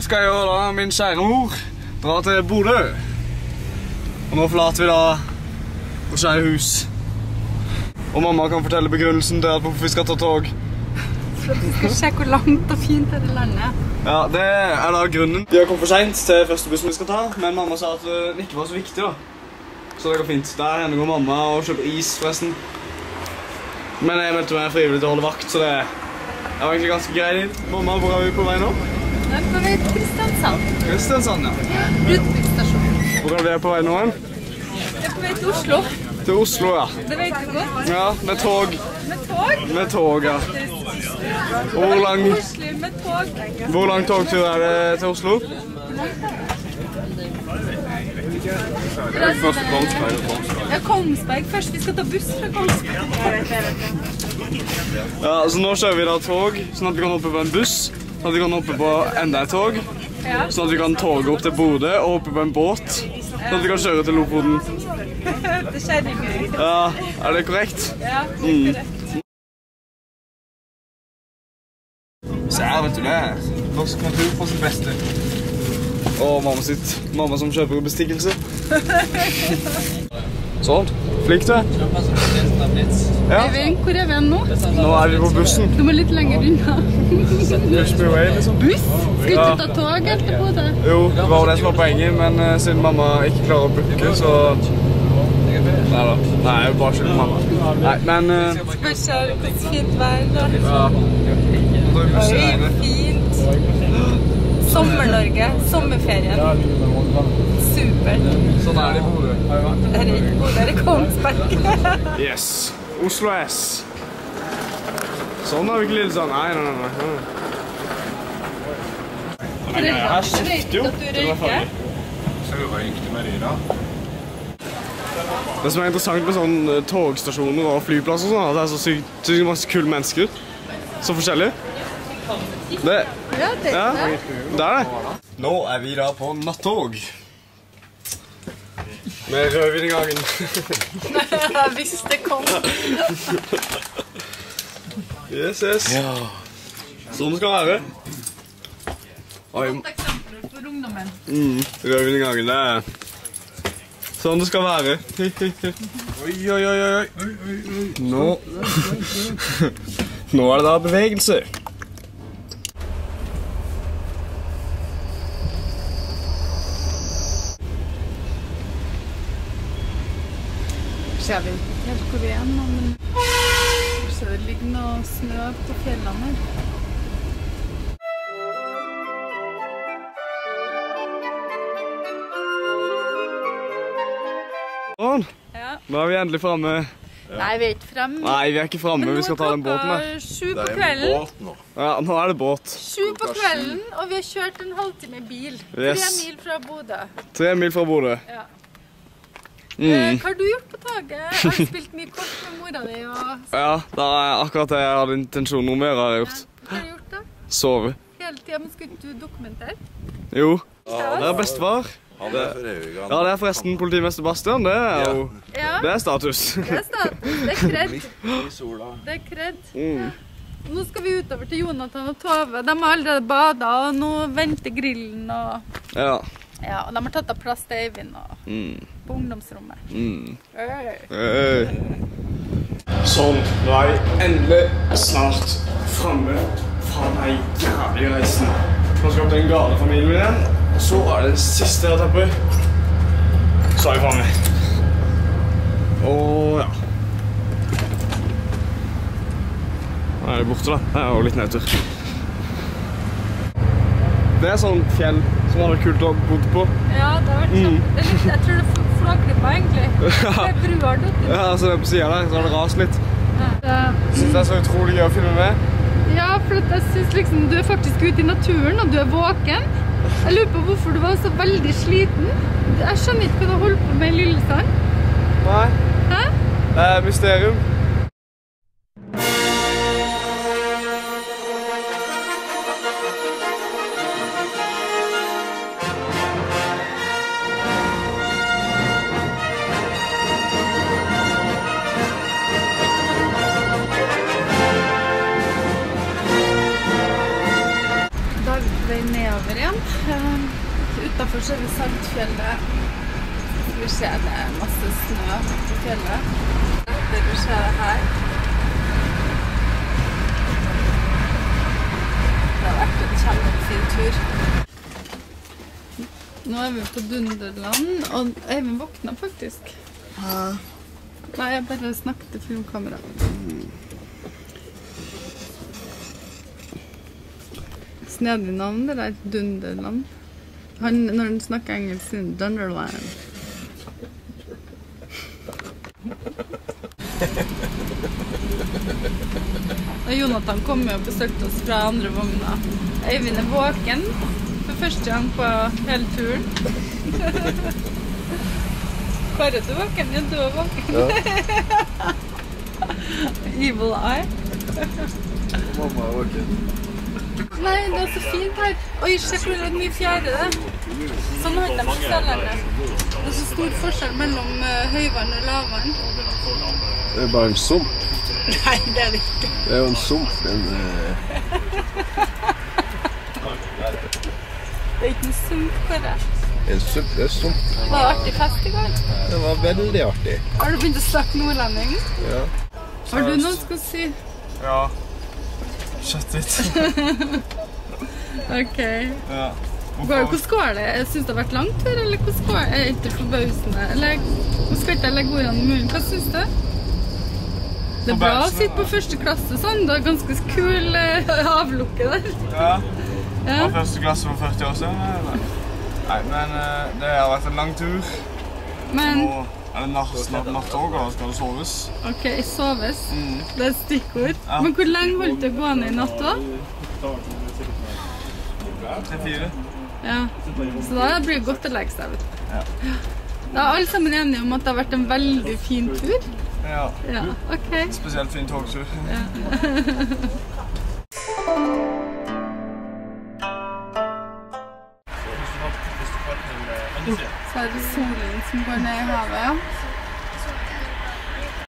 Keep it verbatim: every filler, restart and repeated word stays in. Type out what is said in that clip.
skal jeg og da min kjære mor dra til Bodø. Og nå forlater vi da vårt kjære hus. Og mamma kan fortelle begrunnelsen til at hvorfor vi skal ta tog. For at vi skal sjekke hvor langt og fint er det landet. Ja, det er da grunnen. Vi har kommet for sent til første bussen vi skal ta, men mamma sa at det ikke var så viktig da. Så det går fint. Der henne går mamma og kjøper is forresten. Men jeg meldte meg frivillig til å holde vakt, så det var egentlig ganske greit. Mamma, hvor er vi på vei nå? Nå er vi på vei til Kristiansand. Kristiansand, ja. Rudbygdstasjon. Hvor er vi på vei nå? Vi er på vei til Oslo. Til Oslo, ja. Det vet du godt. Ja, med tog. Med tog? Med tog, ja. Og hvor lang... Med tog. Hvor lang togtur er det til Oslo? Først Kongsberg og Kongsberg. Ja, Kongsberg. Først vi skal ta buss fra Kongsberg. Ja, så nå kjører vi da tog, sånn at vi kan hoppe på en buss, sånn at vi kan hoppe på enda et tog, sånn at vi kan toge opp til Bodø og hoppe på en båt, sånn at vi kan kjøre til Lofoten. Det skjer ikke. Ja, er det korrekt? Ja, det er korrekt. Så her, vet du det, norsk natur på sitt beste. Og mamma sitt. Mamma som kjøper bestikkelse. Sånn. Flink du er. Ja. Øyvind, hvor er vi nå? Nå er vi på bussen. Du må litt lenger unna. Push me away, liksom. Buss? Skal du ikke ta tog etter på det? Jo, det var det som var poenget, men uh, siden mamma ikke klarer å booke, så... Nei da. Nei, jeg vil bare skylde mamma. Nei, men... Uh... Skal vi se hvor fint vær da? Ja. Oi, fint. Sommer-Norge, sommerferien. Super. Sånn er det i Bodø. Det er ikke Bodø, det er Kongsberg. Yes. Oslo S. Sånn har vi ikke litt sånn. Nei, nei, nei. nei. Det her skifter jo til å være farlig. Det som er interessant med sånne togstasjoner og flyplasser og sånn, det er så sykt, sykt masse kule mennesker. Så forskjellig. Det, ja, det er ja, det er det. Nå er vi da på nattog. Med rødvin i gangen. Hvis det kom. Yes, yes. Ja. Sånn skal det være. Godt eksempel for ungdommen. Mm, rødvin i gangen, det er sånn det skal være. Oi, oi, oi, oi. Nå. Nå er det da bevegelse. Jeg vet ikke helt hvor vi er nå, men så det ligger noe snø på fjellene her. Sånn, ja. Da er vi endelig fremme. Nei, vi er ikke fremme. Nei, vi er ikke fremme, vi skal ta den båten her. Sju på kvelden. Ja, nå er det båt. Sju på kvelden, og vi har kjørt en halvtime i bil. Yes. Tre mil fra Bodø. Tre mil fra Bodø. Ja. Mm. Hva har du gjort på toget? Har du spilt mye kort med mora di? Og... Ja, det er akkurat det jeg hadde intensjonen om å gjøre, har jeg gjort. Ja. Hva har du gjort da? Sove. Hele tiden, men skulle ikke du dokumentere? Jo, det er bestefar. Det, ja, det er forresten politimester Bastian, det er jo, ja. Det er status. Det er status, det er kred. Det er kred. Mm. Nå skal vi utover til Jonathan og Tove. De har allerede badet, og nå venter grillen og... Ja. Ja, og de har tatt av plass til Eivind og Mm. på ungdomsrommet. Mm. Hey. Hey. Sånn, nå er vi endelig snart fremme fra den jævlige reisen. Nå skal vi til den gale familien igjen, og så er det det siste etappe. Så er vi fremme. Og ja. Nå er det borte da, det er jo litt nedtur. Det er sånn fjell som hadde vært kult å bo på. Ja, det har vært sånn. Det er litt, jeg tror det er flaggrippa egentlig. Det er bruer du. Ja, altså på siden der, så har det rast litt. Ja. Jeg synes det er så utrolig gøy å filme med. Ja, for jeg synes liksom du er faktisk ute i naturen, og du er våken. Jeg lurer på hvorfor du var så veldig sliten. Jeg skjønner ikke hva du holdt på med i Lillesand. Nei. Hæ? Det er mysterium. Nedover igjen. Finland. Utenfor så er det Saltfjellet. Vi ser det er masse snø på fjellet. Det vi ser det her. Det har vært en kjempefin tur. Nå er vi på Dunderland, og Eivind våkna faktisk. Hæ? Nei, jeg bare snakket til filmkamera. Snedig navn, det er Dunderland. Han, når han snakker engelsk, sier Dunderland. Og Jonathan kom jo og besøkte oss fra andre vogna. Eivind er våken for første gang på hele turen. Bare du er våken? Ja, du er våken. Ja. Evil eye. Mamma er våken. Nei, det er så fint her. Oi, se hvor det er mye fjære det. Sånn har de på Sørlandet. Det er så stor forskjell mellom uh, høyvann og lavvann. Det er bare en sump. Nei, det er det ikke. Det er jo en sump. En, uh... Det er ikke en sump på det. En sump, det er sump. Var det artig fest i går? Det var veldig artig. Har du begynt å snakke nordlending? Ja. Har du noe skal si? Ja. Shut it. Ok. Ja. Hvordan går det? Jeg synes det har vært langt tur, eller hvordan går det? Er det ikke forbausende? Eller hvordan skal jeg legge ordene i munnen? Hva synes du? Det er bra å sitte på første klasse sånn. Det er ganske kul uh, avlukke der. Ja. Ja. Var første klasse for førti år siden. Eller? Nei, men uh, det har vært en lang tur. Men... Og er det natt, natt, natt også, da skal det soves. Ok, soves. Mm. Det er stikkord. Ja. Men hvor lenge holdt det gående i natt da? tre-fire. Ja. Så da blir det godt å legge seg, vet du. Ja. Da er alle sammen enige om at det har vært en veldig fin tur. Ja. Ja, ok. Spesielt fin togtur. Ja. Så er det solen som går ned i havet.